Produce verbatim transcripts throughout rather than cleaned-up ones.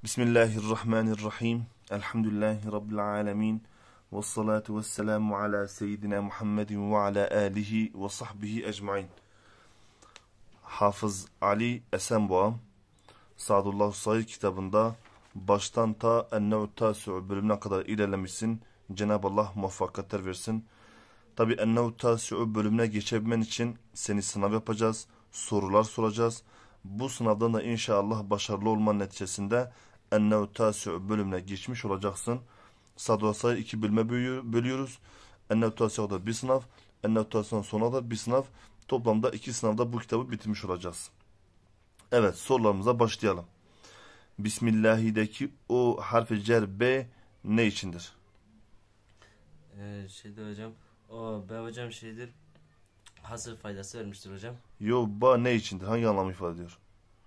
Bismillahirrahmanirrahim. Elhamdülillahi Rabbil alemin. Ve salatu ve selamu ala seyyidina Muhammedin ve ala alihi ve sahbihi ecmain. Hafız Ali Esenboğa, Sadullah Said kitabında baştan ta En-Nev'ut Tâsi'u bölümüne kadar ilerlemişsin. Cenab-ı Allah muvaffakiyetler versin. Tabi En-Nev'ut Tâsi'u bölümüne geçebilmen için seni sınav yapacağız. Sorular soracağız. Bu sınavdan da inşallah başarılı olmanın neticesinde En-Nev'ut Tâsi'u bölümüne geçmiş olacaksın. Sadullah Said iki bölüme bölüyoruz. En-Nev'ut Tâsi'u'da bir sınav. En-Nev'ut Tâsi'u'dan sonra da bir sınav. Toplamda iki sınavda bu kitabı bitirmiş olacağız. Evet, sorularımıza başlayalım. Bismillahir'deki o harfi cer B ne içindir? Ee, şeyde hocam, o B hocam şeydir, hasır faydası vermiştir hocam. Yo, ba ne içindir? Hangi anlamı ifade ediyor?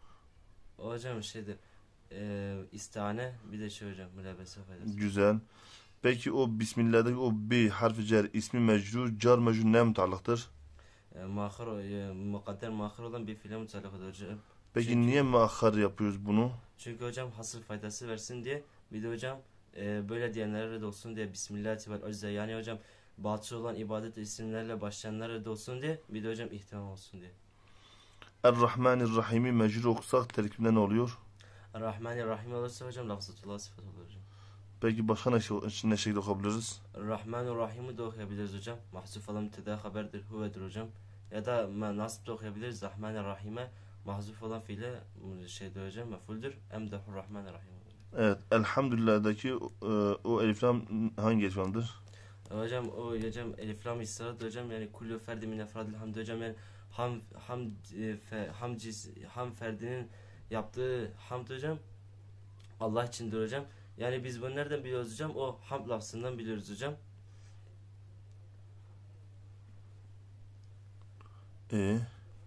O hocam şeydir, e, istihane, bir de şey hocam, mülabese faydası. Güzel. Peki o Bismillah'daki o B harfi cer ismi mecrur, car mecrur ne müteallıktır? E, muakhir, e, mukadder muakhir olan bir fiile mutalakadır hocam. Peki Çünkü, niye muakhar yapıyoruz bunu? çünkü hocam hasır faydası versin diye, bir de hocam e, böyle diyenlere red olsun diye Bismillahirrahmanirrahim. Yani hocam batıl olan ibadet isimlerle başlayanlara red olsun diye, bir de hocam ihtimam olsun diye. Er-Rahmanir-Rahim'i mecrur okusak terkibinde ne oluyor? Rahmanirrahim olursa hocam lafzatullah sıfat olur hocam. Peki başka ne, şey, ne şekilde okuyabiliriz? Rahmanirrahim'i de okuyabiliriz hocam. Mahzuf olan müpteda haberdir, huvedir hocam. Ya da nasip de okuyabiliriz. Rahmanirrahim'e mahzuf olan fiile şeyde hocam mefuldür. Emdehur Rahmanirrahim. Evet, Elhamdülillah'daki e, o eliflam hangi eliflamdır? Hocam o hocam eliflam israt hocam, yani kullu ferdi min efradil hamd hocam, yani ham ham fe, ham, cis, ham ferdinin yaptığı hamd hocam Allah içindir hocam. Yani biz bunu nereden biliyoruz hocam? O hamd lafzından biliyoruz hocam. Ee,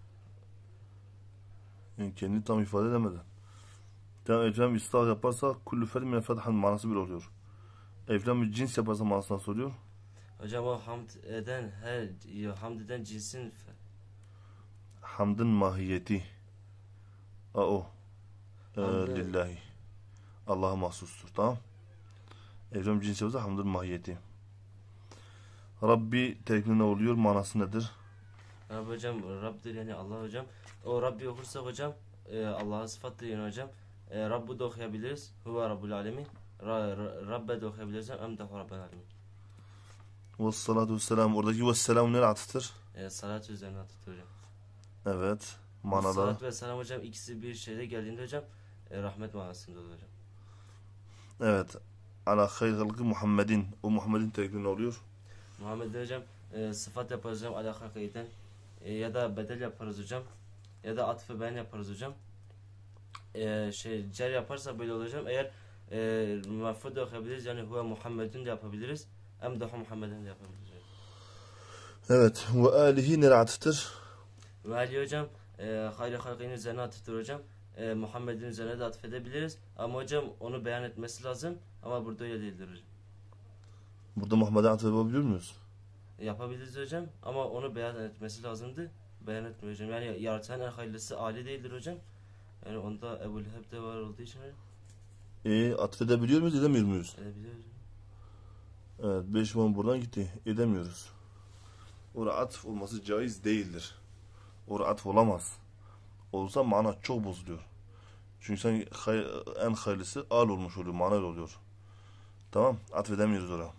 yani kendini tam ifade edemeden. Tamam, eliflam istihar yaparsa kullu ferdi min efradil hamd manası bir oluyor. Eliflam bir cins yaparsa manasına soruyor. Hocam o hamd eden her hamd eden cinsin Hamdın mahiyeti. A o. E, hamdı, lillahi. Allah'a mahsustur. Tamam. Eliflam cins yaparsa hamdın mahiyeti. Rabbi terkibinde ne oluyor? Manası nedir? Rab hocam Rab'dir, yani Allah hocam. O Rabbi okursak hocam e, Allah'a sıfattır yani hocam. E, Rabbu da okuyabiliriz. Huve Rabbul Alemin. Ra, ra, Rabbe de okuyabiliriz. Emdehu Rabbel Alemin. Vessalatu vesselam. Oradaki vesselam nereye atıftır? E, salat üzerine atıftır hocam. Evet. Manada. Salat ve selam hocam ikisi bir şeyde geldiğinde hocam e, rahmet manasında olur hocam. Evet. Ala hayr halkı Muhammedin. O Muhammedin terkibinde ne oluyor? Muhammed hocam e, sıfat yaparız hocam ala hakikaten, e, ya da bedel yaparız hocam, ya da atfı ben yaparız hocam. E, şey cer yaparsa böyle olur hocam. Eğer e, mafud da okuyabiliriz, yani huve Muhammed'in de yapabiliriz. Emdahu Muhammed'in de yapabiliriz hocam. Evet. Ve alihi nereye atıftır? Ve Ali hocam e, hayri halkın üzerine atıftır hocam. E, Muhammed'in üzerine de atfedebiliriz. Ama hocam onu beyan etmesi lazım. Ama burada öyle değildir hocam. Burada Muhammed'e atıf yapabiliyor muyuz? E, yapabiliriz hocam. Ama onu beyan etmesi lazımdı. Beyan etmiyor hocam. Yani yaratan en hayırlısı Ali değildir hocam. Yani onda Ebu Leheb de var olduğu için E, atfedebiliyor muyuz, edemiyor muyuz? edebiliyor hocam. Evet. Beş puan buradan gitti. Edemiyoruz. Orada atf olması caiz değildir. Orada atf olamaz. Olursa mana çok bozuluyor. Çünkü sen hay, en hayırlısı al olmuş oluyor. Mana oluyor. Tamam. Atfedemiyoruz oraya.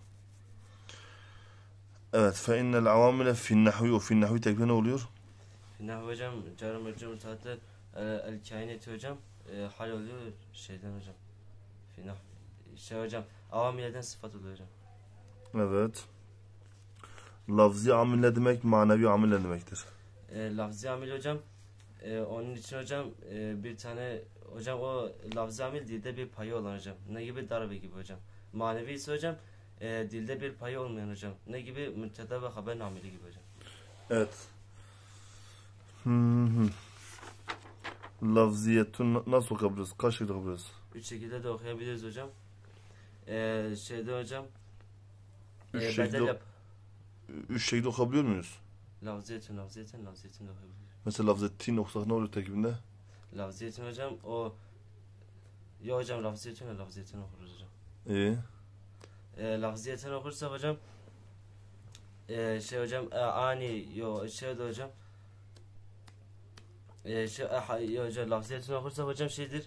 Evet. Fe innel avamile fin nahvi. O fin nahvi tekbir ne oluyor? Finah hocam Carım hocam tatil el kaineti hocam e, hal oluyor şeyden hocam. Finah şey hocam avamileden sıfat oluyor hocam. Evet. Lafzi amil ne demek? Manevi amil ne demektir? E, lafzi amil hocam e, onun için hocam e, bir tane hocam o lafzi amil dilde bir payı olan hocam. Ne gibi? Darbe gibi hocam. Manevi ise hocam e, dilde bir payı olmayan hocam. Ne gibi? Müpteda ve haber amili gibi hocam. Evet. Hmm. Lafziyetun nasıl okuyabiliriz? Kaç şekilde okuyabiliriz? Üç şekilde de okuyabiliriz hocam. E, şeyde hocam Üç e, şekilde, bedel yap. üç şekilde okuyabiliyor muyuz? Lafziyetin, lafziyetin, lafziyetin de okuyabiliriz. Mesela lafzettin okusak ne olur tekibinde? Lafziyetin hocam o Yok hocam lafziyeten lafziyeten okuruz hocam. İyi. E, lafziyeten okursa hocam e, şey hocam e, ani yo şey de hocam e, şey e, yo, hocam lafziyeten okursa hocam şeydir.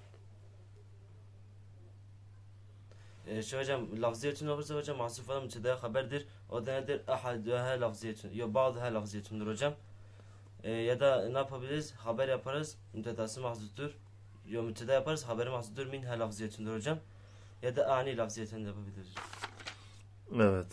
E, şey hocam lafziyeten okursa hocam mahsufadan mütedaya haberdir. O da nedir? Ahaduha lafziyetun. Yo bazıha lafziyetundur hocam. E, ya da ne yapabiliriz? Haber yaparız. Mütedası mahzuttur. Yo müteda yaparız. Haberi mahzuttur. Minha lafziyetundur hocam. Ya da ani lafziyeten de yapabiliriz. Evet.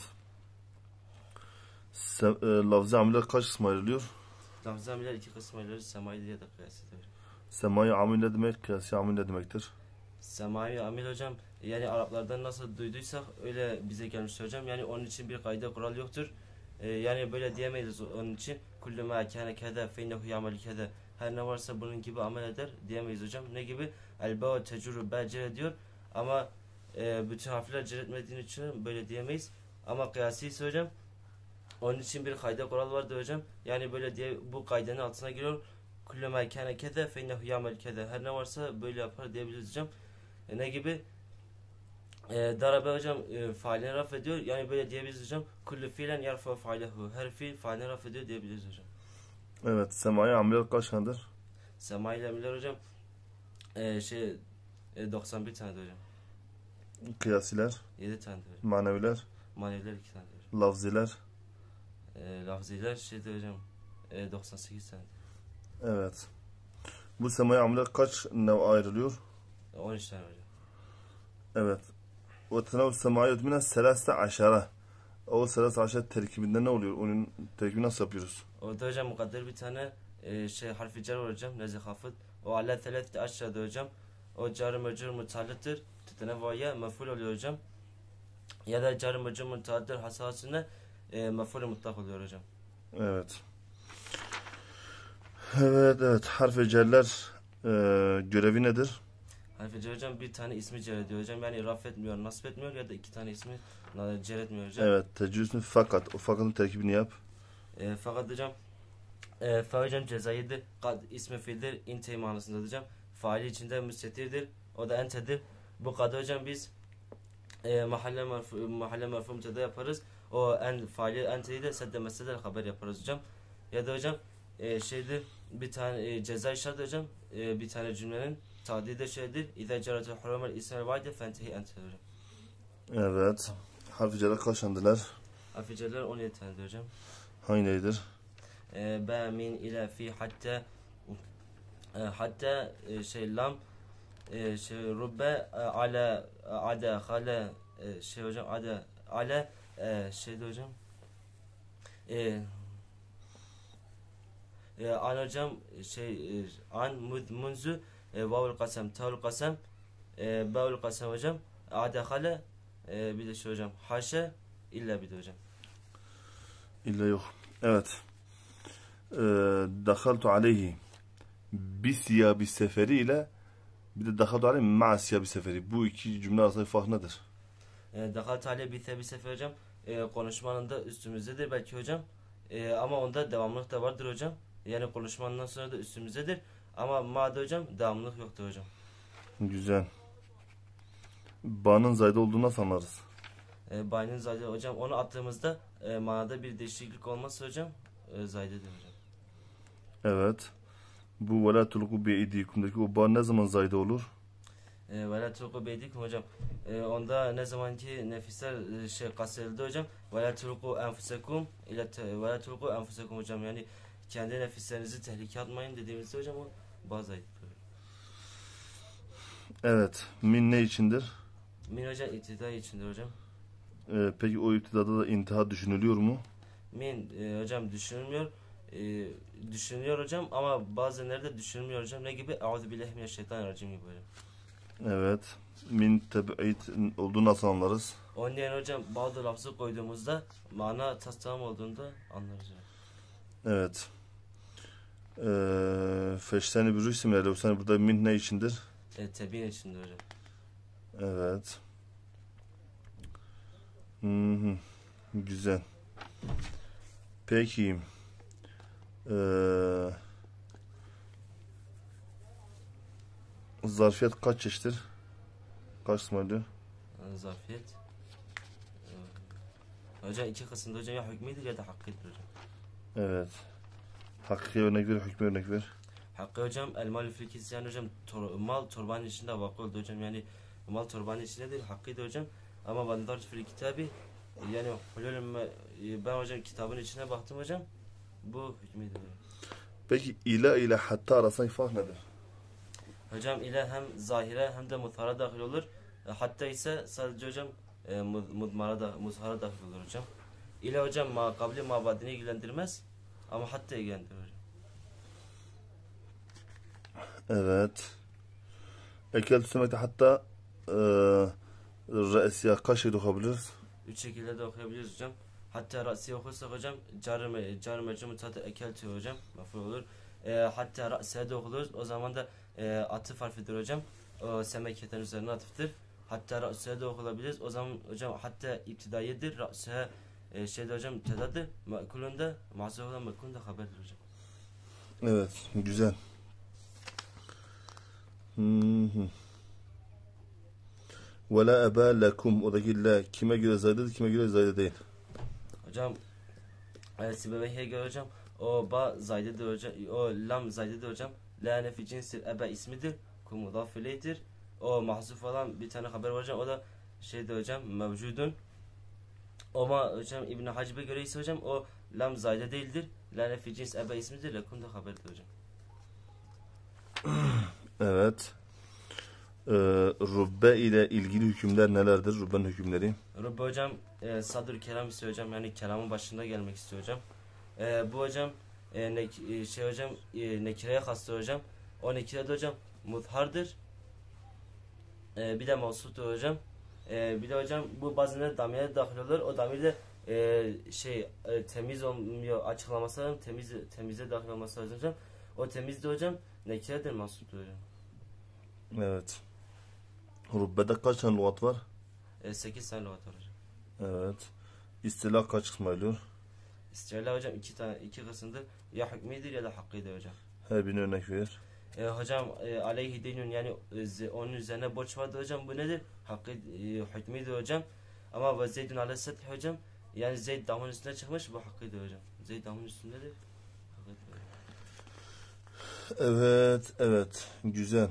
Se e, lafzi ameller kaç kısma ayrılıyor? Lafzi ameller iki kısma ayrılır. Semai ya da kıyasidir. Semai amil ne demek? Kıyasi amil ne demektir? Semai amil hocam yani Araplardan nasıl duyduysak öyle bize gelmiş hocam. Yani onun için bir kayda kural yoktur. Ee, yani böyle diyemeyiz onun için. Kullu ma kana keda fe innehu ya'mel keda. Her ne varsa bunun gibi amel eder diyemeyiz hocam. Ne gibi? El ba'u tecuru becere diyor. Ama e, bütün harfler cer etmediğini için böyle diyemeyiz. Ama kıyasi ise hocam onun için bir kayda kural vardır hocam. Yani böyle diye bu kaydanın altına giriyor. Kullu ma kana keda fe innehu ya'mel keda. Her ne varsa böyle yapar diyebiliriz hocam. E, ne gibi? E, darabe hocam e, failini raf ediyor. Yani böyle diyebiliriz hocam. Kullu fiilen yarfa failehu. Her fiil failini raf ediyor diyebiliriz hocam. Evet. Semai ameller kaç tanedir? Semai ile amiller hocam e, şey e, doksan bir tanedir hocam. Kıyasiler, yedi tanedir hocam. maneviler, Maneviler iki tanedir hocam. lafziler. E, lafziler şeydir hocam e, doksan sekiz tanedir. Evet. Bu semai ameller kaç nev ayrılıyor? E, on üç tane hocam. Evet. Ve tenev semai ötminen seleste aşara. O seleste aşara terkibinde ne oluyor? Onun terkibi nasıl yapıyoruz? Orada hocam mukadder bir tane e, şey harfi cer var hocam. Nezi hafız. O ala telefte aşağıda hocam. O car-ı mecrur mutallıktır. Tetenevvaya meful oluyor hocam. Ya da car-ı mecrur mutallıktır hasasına e, meful mutlak oluyor hocam. Evet. Evet, evet. Harf-i cerler e, görevi nedir? Harfi cer hocam bir tane ismi cer ediyor hocam. Yani raf etmiyor, nasip etmiyor ya da iki tane ismi cer etmiyor hocam. Evet. Tecrübesini fakat. O fakatın terkibini yap. E, fakat hocam e, fa hocam cezayirdir. Kad ismi fiildir. İnte manasında hocam. Faili içinde müstetirdir. O da entedir. Bu kad hocam biz e, mahalle merfu mahalle merfu müteda yaparız. O en faili enteyi de sedde mesele haber yaparız hocam. Ya da hocam e, şeydir bir tane e, ceza işareti hocam. E, bir tane cümlenin tadili de şeydir. İza cerate hurumel ismel vaide fentehi entedir hocam. Evet. Harf-i cerler kaç tanedirler? Aficeler on yedi tanedir hocam. Hangileri? E, be min ile fi hatta e, hatta e, şey lam e, şey rubbe e, ala e, ada hale e, şey hocam ada ala e, şeydi hocam e, e, an hocam şey e, an mud munzu e, vavul kasem tavul kasem e, bavul kasem hocam ada hale e, bir de şey hocam haşa illa bir de hocam. İlla yok. Evet. Ee, Dakhaltu aleyhi bisiyabi seferi ile bir de dakhaltu aleyhi ma'a siyabi seferi. Bu iki cümle arasındaki fark nedir? E, Dakal Talya bir tebi sefer hocam e, konuşmanın da üstümüzdedir belki hocam e, ama onda devamlılık da vardır hocam. Yani konuşmandan sonra da üstümüzdedir ama ma'da hocam devamlılık yoktur hocam. Güzel. Ba'nın zayda olduğunu nasıl anlarız? E, Baynin zayde hocam onu attığımızda e, manada bir değişiklik olmazsa hocam e, zaydedir hocam. Evet. Bu vela tulku bi idikum'daki o ba ne zaman zayda olur? E, Vela tulku beydikum hocam. E, onda ne zamanki nefisler e, şey kasredildi hocam. Vela tulku enfusekum ile vela tulku enfusekum hocam. Yani kendi nefislerinizi tehlikeye atmayın dediğimizde hocam o bazı ayet. Evet. Min ne içindir? Min hocam iktidar içindir hocam. Ee, peki o iptidada da intiha düşünülüyor mu? Min e, hocam düşünülmüyor. E, düşünülüyor hocam ama bazı nerede düşünülmüyor hocam. Ne gibi? Euzubillahimineşşeytanirracim gibi hocam. Evet. Min teb'id olduğunu nasıl anlarız? Onun yerine hocam bazı lafzı koyduğumuzda mana tas tamam olduğunda anlarız hocam. Evet. Ee, Feşteni bir isimle levsani burada min ne içindir? E, tebin içindir hocam. Evet. Hı hı. Güzel. Peki. Ee, Zarfiyet kaç çeşittir? Kaç kısma ayrılıyor? E, zarfiyet. E, hocam iki kısımda hocam ya hükmüdür ya da hakkıdır hocam. Evet. Hakkı örnek ver, hükmü örnek ver. Hakkı hocam el mal fil yani hocam tor, mal torbanın içinde vakı oldu hocam yani mal torbanın içinde değil hakkıydı hocam ama bandar fil kitabı yani hulul ben hocam kitabın içine baktım hocam bu hükmüydü hocam. Peki ila ile hatta arasındaki fark nedir? Hocam ile hem zahire hem de muthara dahil olur. E, hatta ise sadece hocam e, mudmara da muzhara dahil olur hocam. İle hocam ma kabli mabadini ilgilendirmez ama hatta ilgilendirir hocam. Evet. Ekel tüsemekte hatta e, re'siye kaç şekilde okuyabiliriz? Üç şekilde de okuyabiliriz hocam. Hatta ra'siye okursak hocam car car mecmu mutata ekelti hocam maful olur. E, hatta ra'siye de okulur. O zaman da e, atıf harfidir hocam. O semeketen üzerine atıftır. Hatta ra'siye de okulabiliriz. O zaman hocam hatta iptidaiyedir. Ra'siye e, şeyde hocam tedadır. Makulunda mahsur olan makulunda haberdir hocam. Evet, güzel. Hı-hı. Ve la eba lekum. Oradaki la kime göre zaydedir, kime göre zayde değil. Hocam e, Sibebehi'ye göre hocam o ba zaydedir hocam. O lam zaydedir hocam. La nefi cinsil ebe ismidir. Kum mudaf ileydir. O mahzuf olan bir tane haber var hocam. O da şeyde hocam mevcudun. Ama hocam İbn Hacib'e göre ise hocam o lam zayde değildir. La nefi cins ebe ismidir. Lekum da haberdir hocam. Evet. Ee, Rubbe ile ilgili hükümler nelerdir? Rubbe'nin hükümleri. Rubbe hocam e, sadır kelam istiyor hocam. Yani kelamın başında gelmek istiyor hocam. E, bu hocam e, ne, e, şey hocam e, nekireye kastı hocam. O nekire de hocam muzhardır. E, bir de mevsuttur hocam. E, bir de hocam bu bazen damire dahil olur. O damir de e, şey e, temiz olmuyor açıklaması lazım. Temiz temize dahil olması lazım hocam. O temiz de hocam nekiredir mevsuttur hocam. Evet. Rubbe'de kaç tane lügat var? E, sekiz tane lügat var hocam. Evet. İstilah kaç kısma ayrılıyor? İstilah hocam iki tane iki kısımdır. Ya hükmidir ya da hakkıdır hocam. Her birine örnek ver. E, hocam e, aleyhi dinun yani e, onun üzerine borç vardı hocam. Bu nedir? Hakkı e, hükmidir hocam. Ama ve Zeydun aleyhisselam hocam yani Zeyd damın üstüne çıkmış bu hakkıdır hocam. Zeyd damın üstündedir. Hakkıdır. Evet, evet. Güzel.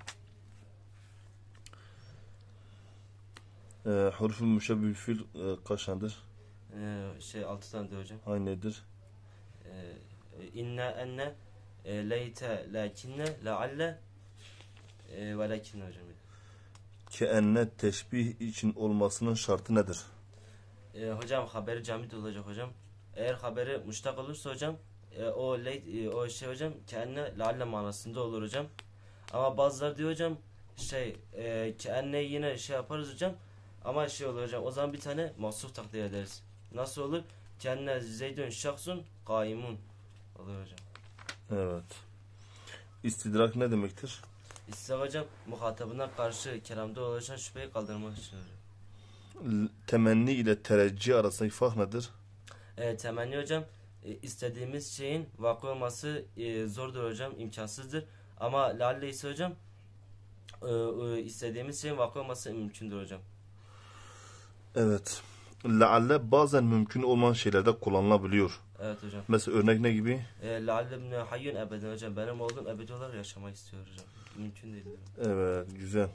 Ee, Huruf-ü müşebbih fil e, kaç tanedir? E, şey altı tanedir hocam. Hangi nedir? E, inne enne e, leyte lakinne lealle e, ve lakinne hocam. Ki enne teşbih için olmasının şartı nedir? E, hocam haberi camid olacak hocam. Eğer haberi müştak olursa hocam e, o ley, e, o şey hocam keenne lealle manasında olur hocam. Ama bazıları diyor hocam şey e, keenne yine şey yaparız hocam. Ama şey olur hocam o zaman bir tane mahsuf takdir ederiz. Nasıl olur? Kenne zeydun şahsun kaimun olur hocam. Evet. İstidrak ne demektir? İslam hocam muhatabına karşı kelamda oluşan şüpheyi kaldırmak için hocam. L- Temenni ile tereccih arasındaki fark nedir? E, temenni hocam e, istediğimiz şeyin vakı olması e, zordur hocam, imkansızdır. Ama lalle ise hocam e, e, istediğimiz şeyin vakı olması mümkündür hocam. Evet. Lealle bazen mümkün olmayan şeylerde kullanılabiliyor. Evet hocam. Mesela örnek ne gibi? E, lalle ibn hayyun ebeden hocam. Benim oğlum ebedi olarak yaşamak istiyor hocam. Mümkün değil. Evet, güzel.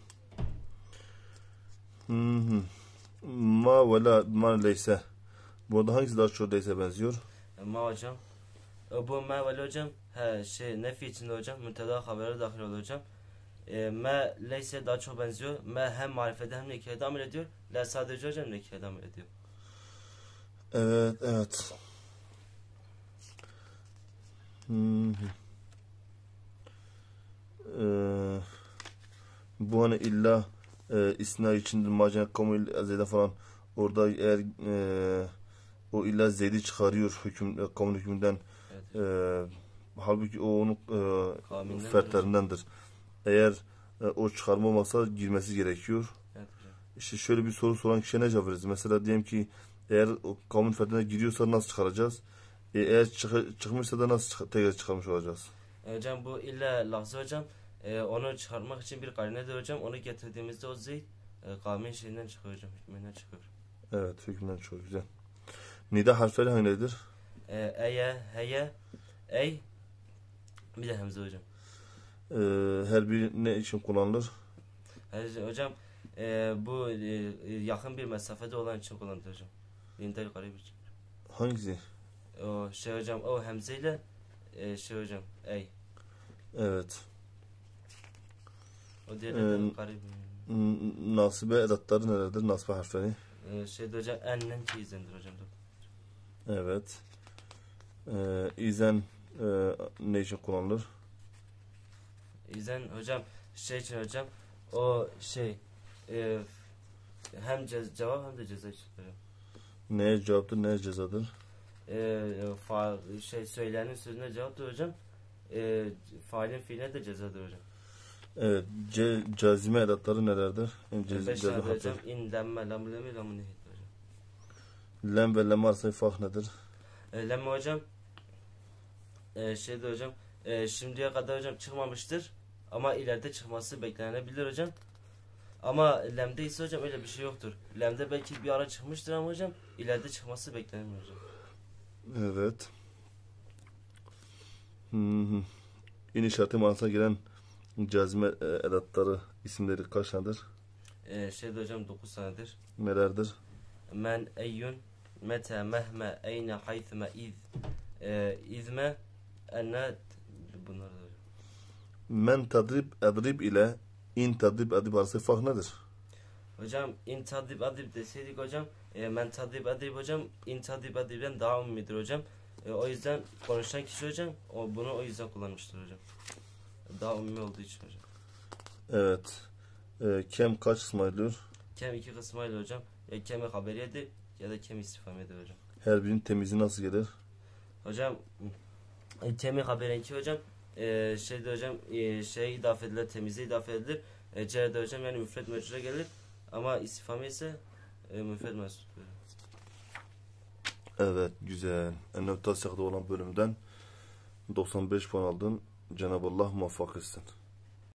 Hı hı. Ma ve la ma leyse. Burada hangisi daha çok leyse benziyor? E, ma hocam. E, bu ma ve hocam he, şey nefi içinde hocam. Münteda habere dahil oluyor hocam. E, me leyse daha çok benziyor. Me hem marifede hem nekirede amel ediyor. La sadece hocam nekirede amel ediyor. Evet, evet. Hı hı. Ee, bu hani illa e, isna içindir macene kamu azede falan orada eğer e, o illa zeydi çıkarıyor hüküm kamu hükmünden Evet. e, halbuki o onun e, Kavmindendir fertlerindendir. Eğer e, o çıkarma olmasa girmesi gerekiyor. Evet hocam. İşte şöyle bir soru soran kişiye ne cevap veririz? Mesela diyelim ki eğer o kavmin fertlerine giriyorsa nasıl çıkaracağız? E, eğer çık çıkmışsa da nasıl çık tekrar çıkarmış olacağız? E, hocam bu illa lafzı hocam E, onu çıkarmak için bir karinedir hocam. Onu getirdiğimizde o zeyt e, kavmin şeyinden çıkıyor hocam. Hükmünden çıkıyor. Evet, hükmünden çok güzel. Nida harfleri hangileridir? E, eye, heye, ey, bir de hemze hocam. Ee, her biri ne için kullanılır? E, hocam e, bu e, yakın bir mesafede olan için kullanılır hocam. İntel karib için. Hangisi? O şey hocam, o hemzeyle e, şey hocam, ey. Evet. O diğerleri Ee, de karib. n- Nasibe edatları nelerdir? Nasibe harfleri. E, şeyde hocam, ennen çiğzendir hocam. Evet. Ee, izen e, ne için kullanılır? İzen hocam, şey için hocam, o şey e, hem ce cevap hem de ceza için hocam. Neye cevaptır, neye cezadır? E, fa şey söyleyenin sözüne cevaptır hocam. E, failin fiiline de cezadır hocam. Evet. Ce, cazime edatları nelerdir? Yani E, cez, beş ceza tane de hocam, harfleri. in, lemme, lam, lemi, lamu, nehit hocam. Lem ve lem arasındaki fark nedir? E, lemme hocam, e, şeyde hocam, e, şimdiye kadar hocam çıkmamıştır. Ama ileride çıkması beklenebilir hocam. Ama lemde ise hocam öyle bir şey yoktur. Lemde belki bir ara çıkmıştır ama hocam ileride çıkması beklenmiyor hocam. Evet. Hı hı. İn işareti manasına gelen cazime e, edatları isimleri kaç tanedir? Ee, şeyde hocam dokuz tanedir. Nelerdir? Men, eyyun, mete, mehme, eyne, haythme, iz, e, izme, enne, bunlar da hocam. Men tadrib edrib ile in tadrib edrib arasındaki fark nedir? Hocam in tadib adib deseydik hocam, e, men tadib adib hocam, in tadib adibden daha ummidir hocam. E, o yüzden konuşan kişi hocam, o, bunu o yüzden kullanmıştır hocam. Daha ummi olduğu için hocam. Evet. E, kem kaç kısma ayrılıyor? Kem iki kısmayla hocam. Ya kemi haberiyedir ya da kem istifamedir hocam. Her birinin temyizi nasıl gelir? Hocam e, temi haberinki hocam e, şeyde hocam e, şey idafe edilir, temize idafe edilir. E, C'de hocam yani müfred mecrure gelir ama istifame ise e, müfred mesut. Evet, güzel. Ennevtasyak'da olan bölümden doksan beş puan aldın. Cenab-ı Allah muvaffak etsin.